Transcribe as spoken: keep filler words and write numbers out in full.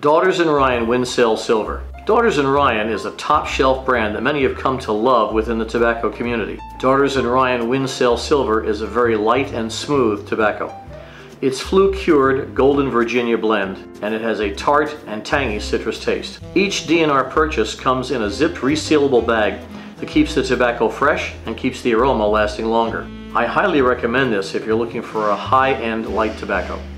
Daughters and Ryan Windsail Silver. Daughters and Ryan is a top shelf brand that many have come to love within the tobacco community. Daughters and Ryan Windsail Silver is a very light and smooth tobacco. It's flue-cured Golden Virginia blend, and it has a tart and tangy citrus taste. Each D N R purchase comes in a zipped resealable bag that keeps the tobacco fresh and keeps the aroma lasting longer. I highly recommend this if you're looking for a high-end light tobacco.